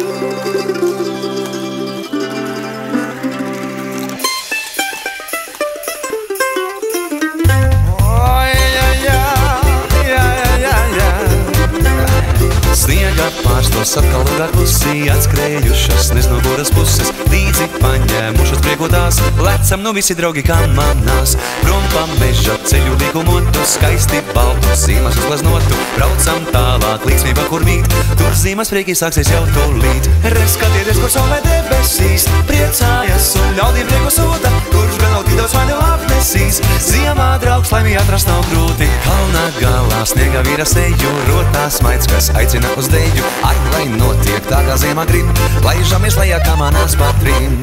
Sniega pārstos atkal gaklusi atskrējušas nez no buras puses, līdzi paņēmušas priekotās, lecam nu visi draugi kā manās. Prom pa meža ceļu līkumotu, skaisti baltu zīmas uzgleznotu, braucam tālāk līksmība, kur mīt, tur zīmas prieki sāksies jau tūlīt. Reskatieties, kur saulē debesīs, priecājas un ļaudīm prieku sūta, kurš gan vēl tīdos mani apnesīs. Ziemā draugs laimī atrast nav grūti, kalna galā sniega vīra seju, rotās maids, kas aicina uz deju. Ai, lai notiek tā, kā ziemā grib, laižamies lejā, kā manās patrim.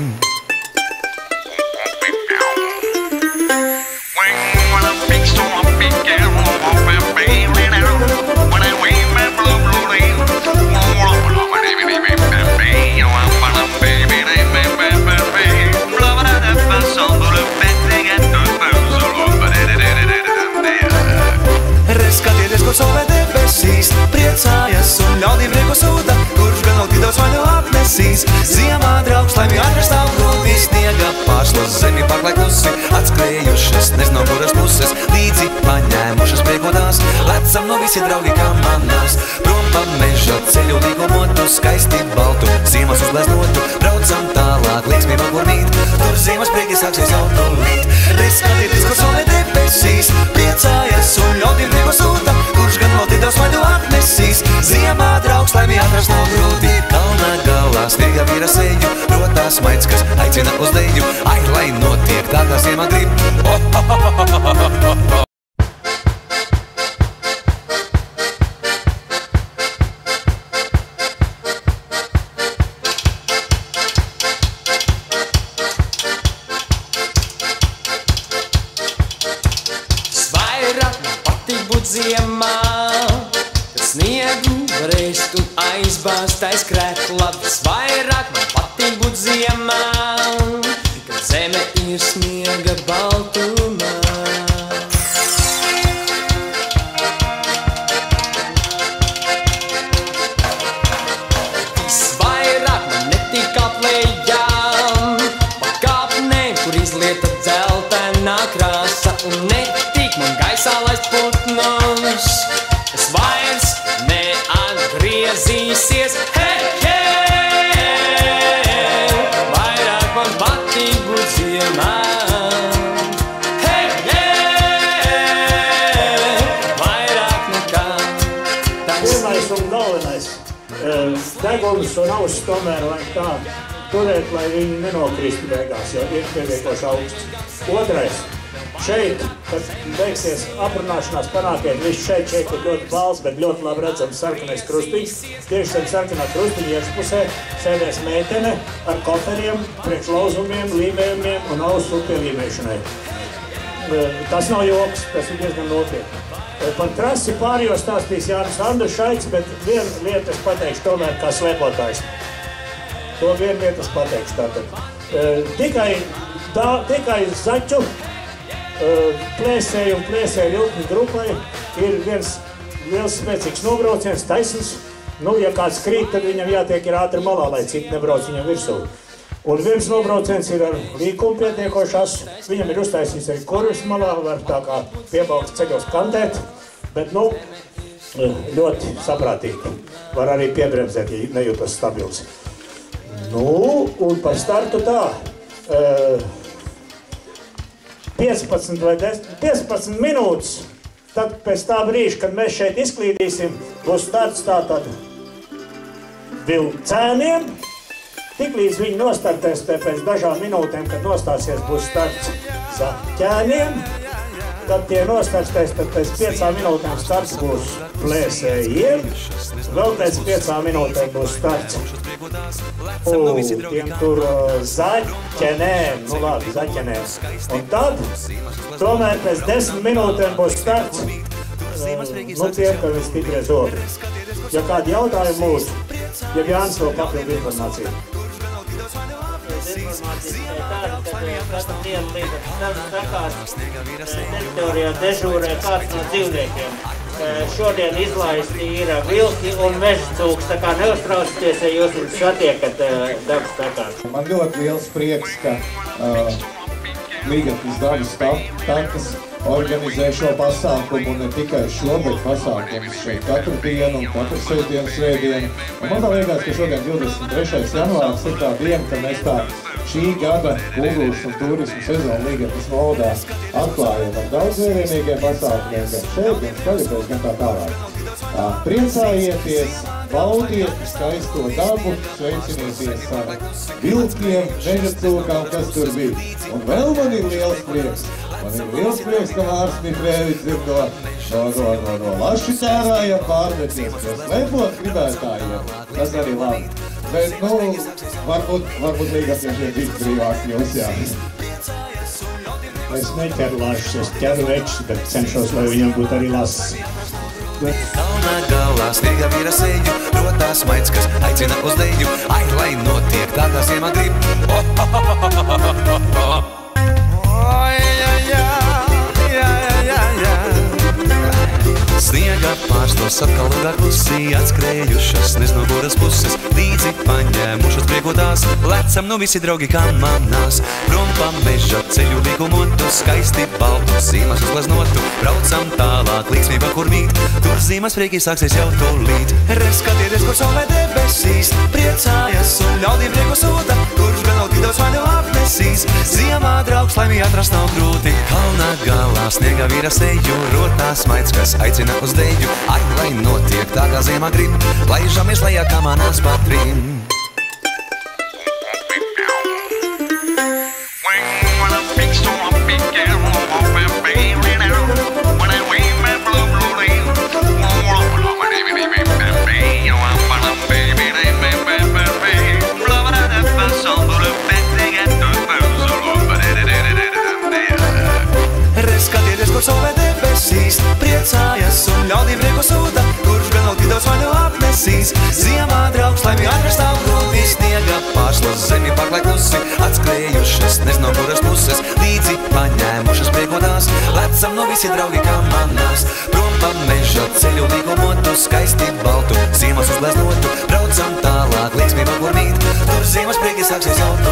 Reskatieties, kur saulē debesīs, priecājas un ļaudīm prieku sūta, kurš gan vēl tīdos mani apnesīs. Ziemā draugs laimi atrast nav grūti, sniega pārslos zemi pakleklusi, atskrējušas nez no kuras puses, līdzi paņēmušas priekotās, lecam no visi draugi kā manās. Prom pa meža ceļu līkumotu, skaisti baltu zīmas uzgleznotu, braucam tālāk līksmība, kur mīt, tur zīmas prieki sāksies jau tūlīt. Reskatieties, kur saulē debesīs, priecājas un ļaudīm prieku sūta, kurš gan vēl tīdos mani apnesīs. Ziemā draugs laimi atrast nav grūti, kalna galā sniega vīra seju, rotās maids, kas aicina uz deju. Ai, lai notiek tā, kā ziemā grib. Ziemā, kad sniegu varēs tu aizbāzt aiz krēkla. Visvairāk man patīk būt ziemā, kad zeme ir sniega baltumā. Visvairāk man netīk aplējām, pa kāpnēm, kur izlieta dzeltenā krāsa, un netīk man gaisā laist putnus, kas vairs neatgriezīsies. Hei, hei, vairāk man patīk būt ziemā. Hei, hei, vairāk nekā tas. Pirmais un galvenais, deguns un auss tomēr vajag tā turēt, lai viņi nenokristu beigās, jo ir pietiekoši augsts. Otrais. Šeit, kad beigsies aprunāšanās, panākiet visu šeit ir ļoti balss, bet ļoti labi redzams sarkanais krustiņš. Tieši zem sarkanā krustiņa iekšpusē sēdēs meitene ar koferiem, priekš lauzumiem, līmējumiem un ausu pielīmēšanai. Tas nav joks, tas ir diezgan nopietni. Par trasi pārējo stāstīs Jānis Andrušaits, bet vienu lietu es pateikšu tomēr kā slepotājs. To vienu lietu es pateikšu tātad. Tikai zaķu plēsēju un plēsēju vilkņu grupai ir viens liels spēcīgs nobrauciens, taisns. Nu, ja kāds krīt, tad viņam jātiek ir ātri malā, lai citi nebrauc viņam virsū. Un viens nobrauciens ir ar līkumu pietiekošās. Viņam ir uztaisīts arī kurvis malā, var tā kā piebalks ceļos kantēt, bet, nu, ļoti saprātīgi. Var arī piebremzēt, ja nejūtas stabils. Nu, un par startu tā. 15 minūtes, tad pēc tā brīža, kad mēs šeit izklīdīsim, būs starts tātad vilcēniem. Tiklīdz viņi nostartēs pēc dažām minūtēm, kad nostāsies, būs starts zaķēniem. Tad tie nostartēs, tad pēc 5 minūtēm starts būs plēsējiem. Vēl pēc 5 minūtēm būs starts tiem tur zaķenēm, nu labi, zaķenēm. Un tad, tomēr pēc 10 minūtēm būs starts, nu tiem, ka viņi stiprie zobi. Ja kādi jautājumi mūsu, ja Jānis vēl papildu informāciju. Informācija tāda, ka katru dienu līdz starts sakās teritorijā dežūrē kāds no dzīvniekiem. šodien izlaisti ir vilki un mežcūks, tā kā neuztraucieties, ja jūs viņus satiekat dabas takās. Man ļoti liels prieks, ka Līgatnes dabas takas organizē šo pasākumu, un ne tikai šo, bet pasākumus šeit katru dienu un katru svētdienu. Man tā liekas, ka šodien 23. janvārs ir tā diena, ka mēs tā šī gada kultūras un turismu sezonu Līgatnes novadā atklājam ar daudzvērienīgiem pasākumiem, gan šeit, gan Skaļupēs, gan tā tālāk. Priecājieties, baudiet skaisto dabu, sveicinieties ar vilkiem, mežacūkām, kas tur bija. Un vēl man ir liels prieks. Man ir liels prieks, ka Mārs Mitrēvics ir no lašu ķērājiem pārmeties pie slepot gribētājiem. Tas arī labi. Bet, varbūt līgatniešiem tik brīvāk jūs, jā. Es neķeru lašus, es ķeru večus, bet cenšos, lai viņam būtu arī lases. Kalnā galā sniega vīra seju, rotās maids, kas aicina uz deju. Ai, lai notiek tā, kā ziemā grib. Sniega pārstos atkal ilgāk klusi, atskrējušas nezinu kuras puses, līdzi paņēmušas priekotās, lecam nu visi draugi kā manās. Prom pa meža ceļu līkumotu, skaisti baltu, zīmas uzgleznotu, braucam tālāk, līksmība kur mīt, tur zīmas prieki sāksies jau tūlīt. Reskatieties, kur saulē debesīs, priecājas un ļaudīm prieku sūta, kurš gan nav tik daudz vaļu apnesīs. Ziemā draugs laimī atrast nav grūti, kalnā galā sniega vīra seju, rotās maids, kas aicina uz deju. Ai, lai notiek tā, kā ziemā grib, laižamies lejā kā manās patrim. Reskatieties, kur saulē debesīs, priecājas un ļaudīm prieku sūta, kurš gan nav tik daudz vaļu apnesīs. Ziemā draugs laimī atrast nav grūti, sniega pārslos zemi paklai klusi, atskrējušas nezinu kuras puses, līdzi paņēmušas priekotās, lecam no visi draugi kā manās. Prom pa meža ceļu līkumotu, skaisti baltu, zīmas uzgleznotu, braucam tālāk, līksmība kur mīt, tur zīmas prieki sāksies jau